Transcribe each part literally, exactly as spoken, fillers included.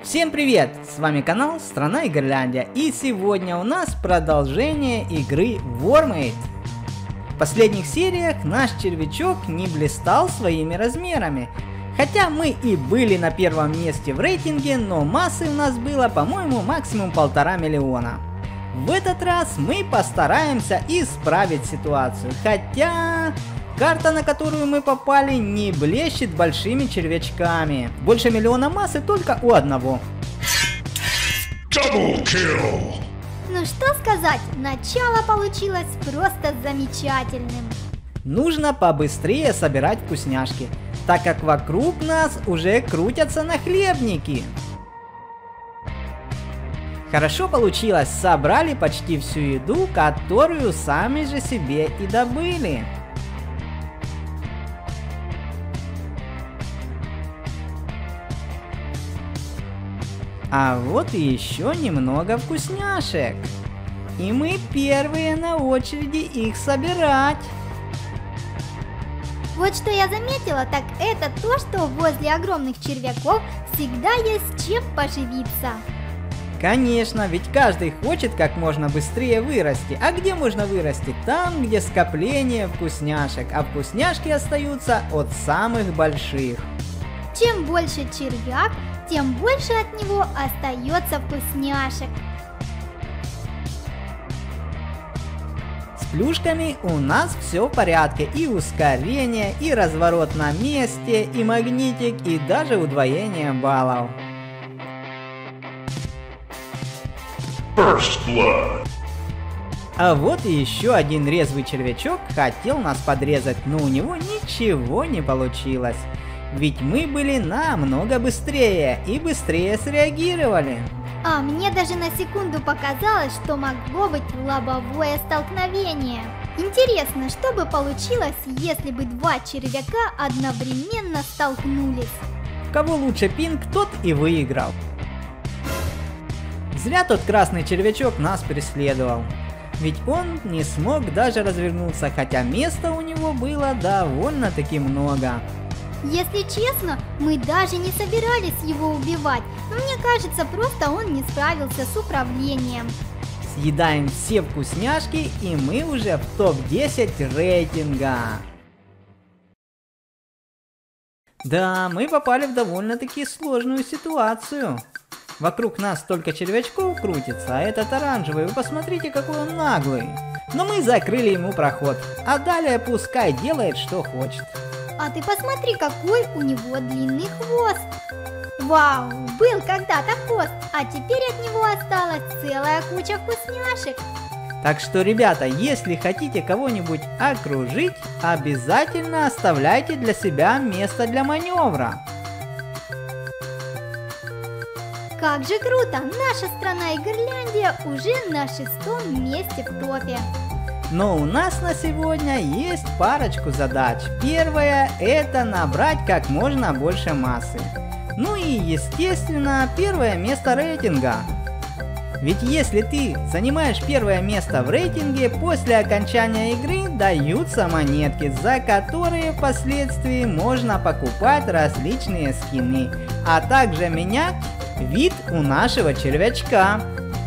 Всем привет! С вами канал Страна Игрляндия, и сегодня у нас продолжение игры Warmate. В последних сериях наш червячок не блистал своими размерами. Хотя мы и были на первом месте в рейтинге, но массы у нас было, по-моему, максимум полтора миллиона. В этот раз мы постараемся исправить ситуацию, хотя карта, на которую мы попали, не блещет большими червячками. Больше миллиона массы только у одного. Double kill. Ну что сказать, начало получилось просто замечательным. Нужно побыстрее собирать вкусняшки, так как вокруг нас уже крутятся нахлебники. Хорошо получилось, собрали почти всю еду, которую сами же себе и добыли. А вот и еще немного вкусняшек. И мы первые на очереди их собирать. Вот что я заметила, так это то, что возле огромных червяков всегда есть чем поживиться. Конечно, ведь каждый хочет как можно быстрее вырасти. А где можно вырасти? Там, где скопление вкусняшек, а вкусняшки остаются от самых больших. Чем больше червяк, тем больше от него остается вкусняшек. С плюшками у нас все в порядке. И ускорение, и разворот на месте, и магнитик, и даже удвоение баллов. First blood. А вот и еще один резвый червячок хотел нас подрезать, но у него ничего не получилось. Ведь мы были намного быстрее и быстрее среагировали. А мне даже на секунду показалось, что могло быть лобовое столкновение. Интересно, что бы получилось, если бы два червяка одновременно столкнулись? Кого лучше пинг, тот и выиграл. Зря тот красный червячок нас преследовал. Ведь он не смог даже развернуться, хотя места у него было довольно-таки много. Если честно, мы даже не собирались его убивать. Мне кажется, просто он не справился с управлением. Съедаем все вкусняшки, и мы уже в топ десять рейтинга. Да, мы попали в довольно-таки сложную ситуацию. Вокруг нас только червячков крутится, а этот оранжевый, вы посмотрите, какой он наглый. Но мы закрыли ему проход, а далее пускай делает, что хочет. А ты посмотри, какой у него длинный хвост. Вау, был когда-то хвост, а теперь от него осталась целая куча вкусняшек. Так что, ребята, если хотите кого-нибудь окружить, обязательно оставляйте для себя место для маневра. Как же круто! Наша страна Игрляндия уже на шестом месте в топе. Но у нас на сегодня есть парочку задач. Первая – это набрать как можно больше массы. Ну и, естественно, первое место рейтинга. Ведь если ты занимаешь первое место в рейтинге, после окончания игры даются монетки, за которые впоследствии можно покупать различные скины, а также менять вид у нашего червячка.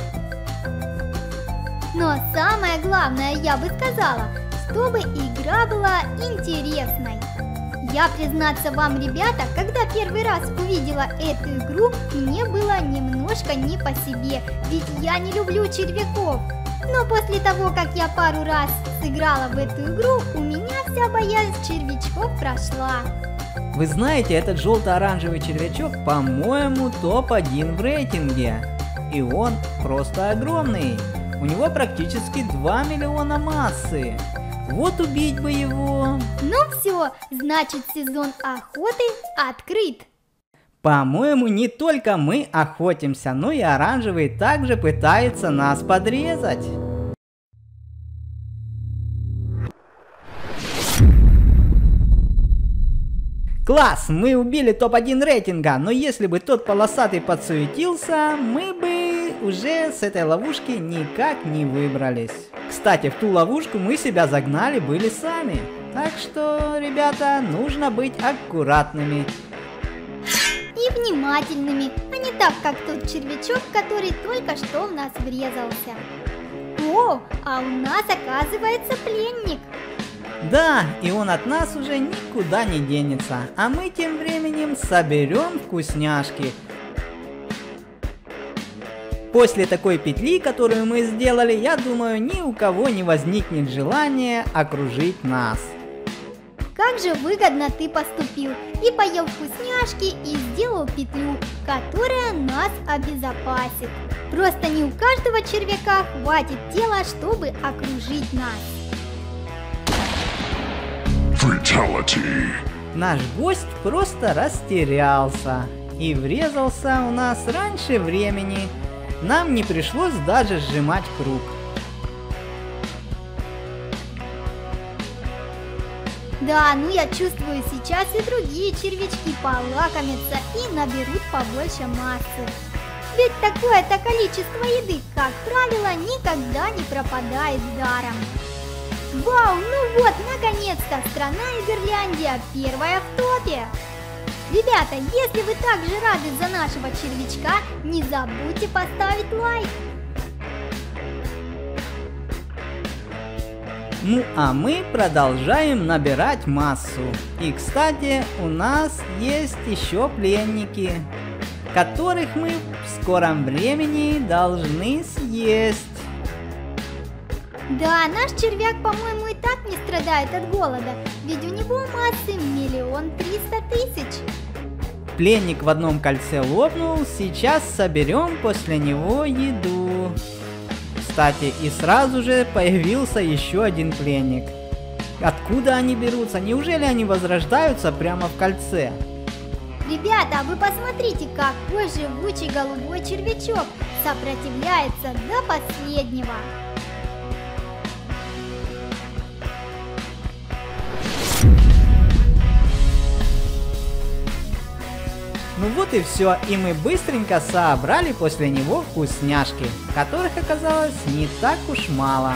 Но самое главное, я бы сказала, чтобы игра была интересной. Я, признаться вам, ребята, когда первый раз увидела эту игру, мне было немножко не по себе, ведь я не люблю червяков. Но после того, как я пару раз сыграла в эту игру, у меня вся боязнь червячков прошла. Вы знаете, этот желто-оранжевый червячок, по-моему, топ один в рейтинге. И он просто огромный. У него практически два миллиона массы. Вот убить бы его. Ну все, значит, сезон охоты открыт. По-моему, не только мы охотимся, но и оранжевый также пытается нас подрезать. Класс, мы убили топ один рейтинга, но если бы тот полосатый подсуетился, мы бы уже с этой ловушки никак не выбрались. Кстати, в ту ловушку мы себя загнали были сами. Так что, ребята, нужно быть аккуратными. И и внимательными, а не так, как тот червячок, который только что в нас врезался. О, а у нас оказывается пленник. Да, и он от нас уже никуда не денется, а мы тем временем соберем вкусняшки. После такой петли, которую мы сделали, я думаю, ни у кого не возникнет желания окружить нас. Как же выгодно ты поступил и поел вкусняшки и сделал петлю, которая нас обезопасит. Просто не у каждого червяка хватит тела, чтобы окружить нас. Fatality. Наш гость просто растерялся и врезался у нас раньше времени. Нам не пришлось даже сжимать круг. Да, ну я чувствую, сейчас и другие червячки полакомятся и наберут побольше массы. Ведь такое-то количество еды, как правило, никогда не пропадает даром. Вау, ну вот, наконец-то, страна Игрляндия первая в топе. Ребята, если вы также рады за нашего червячка, не забудьте поставить лайк. Ну а мы продолжаем набирать массу. И кстати, у нас есть еще пленники, которых мы в скором времени должны съесть. Да, наш червяк, по-моему, и так не страдает от голода, ведь у него массы миллион триста тысяч. Пленник в одном кольце лопнул, сейчас соберем после него еду. Кстати, и сразу же появился еще один пленник. Откуда они берутся? Неужели они возрождаются прямо в кольце? Ребята, вы посмотрите, какой живучий голубой червячок сопротивляется до последнего. Ну вот и все, и мы быстренько собрали после него вкусняшки, которых оказалось не так уж мало.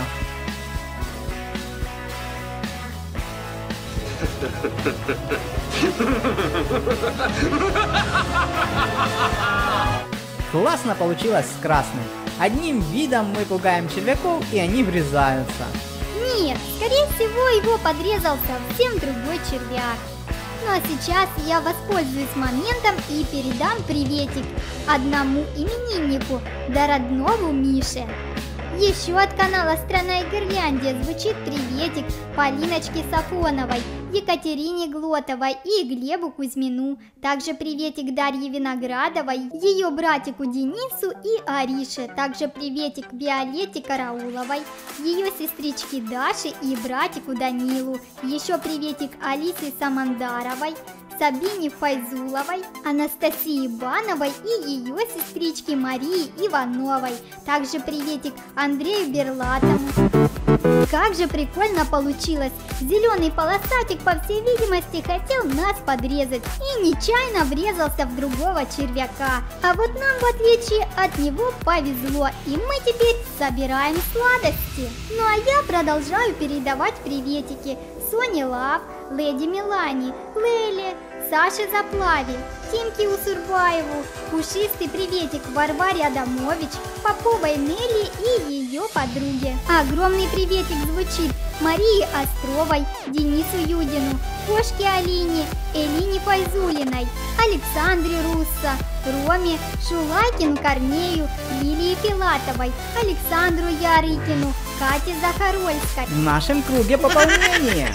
Классно получилось с красным. Одним видом мы пугаем червяков, и они врезаются. Нет, скорее всего, его подрезал совсем другой червяк. Ну а сейчас я воспользуюсь моментом и передам приветик одному имениннику, да родному Мише. Еще от канала «Страна Игрляндия» звучит приветик Полиночке Сафоновой, Екатерине Глотовой и Глебу Кузьмину. Также приветик Дарье Виноградовой, ее братику Денису и Арише. Также приветик Виолетте Карауловой, ее сестричке Даше и братику Данилу. Еще приветик Алисе Самандаровой, Сабине Файзуловой, Анастасии Бановой и ее сестричке Марии Ивановой. Также приветик Андрею Берлатому. Как же прикольно получилось! Зеленый полосатик, по всей видимости, хотел нас подрезать и нечаянно врезался в другого червяка. А вот нам, в отличие от него, повезло, и мы теперь собираем сладости. Ну а я продолжаю передавать приветики Соне Лав, Леди Милане, Леле, Саше Заплаве, Тимке Усурбаеву, пушистый приветик Варваре Адамович, Поповой Нелли и ее подруге. Огромный приветик звучит Марии Островой, Денису Юдину, Кошке Алине, Элине Файзулиной, Александре Руссо, Роме, Шулакину Корнею, Лилии Филатовой, Александру Ярыкину, Кате Захарольской. В нашем круге пополнения.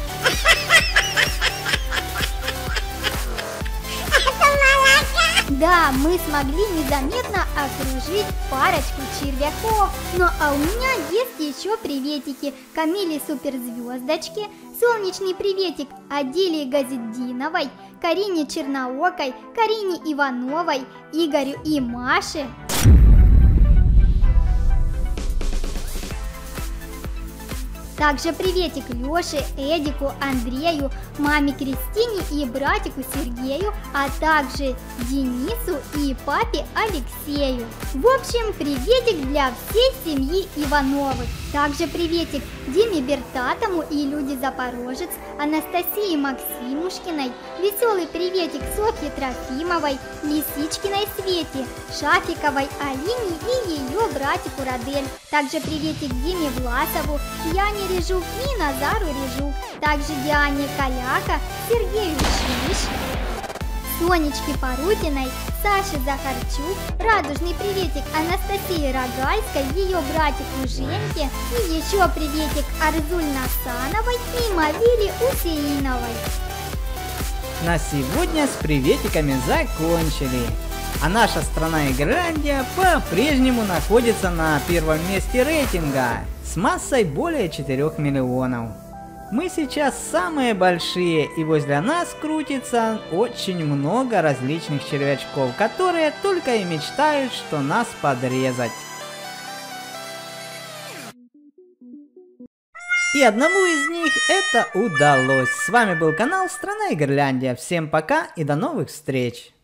Да, мы смогли незаметно окружить парочку червяков. Ну а у меня есть еще приветики Камиле Суперзвездочке, солнечный приветик Аделии Газетдиновой, Карине Черноокой, Карине Ивановой, Игорю и Маше. Также приветик Лёше, Эдику, Андрею, маме Кристине и братику Сергею, а также Денису и папе Алексею. В общем, приветик для всей семьи Ивановых. Также приветик Диме Бертатому и Люде Запорожец, Анастасии Максимушкиной, веселый приветик Софье Трофимовой, Лисичкиной Свете, Шафиковой Алине и ее братику Радель. Также приветик Диме Власову, Яне Режук и Назару Режук. Также Диане Каляка, Сергею Шиш, Сонечке Парутиной, Саше Захарчук, радужный приветик Анастасии Рогальской, ее братику Женьке и еще приветик Арзуль Насановой и Мавиле Усеиновой. На сегодня с приветиками закончили. А наша страна Игрляндия по-прежнему находится на первом месте рейтинга с массой более четырёх миллионов. Мы сейчас самые большие, и возле нас крутится очень много различных червячков, которые только и мечтают, что нас подрезать. И одному из них это удалось. С вами был канал Страна Игрляндия. Всем пока и до новых встреч!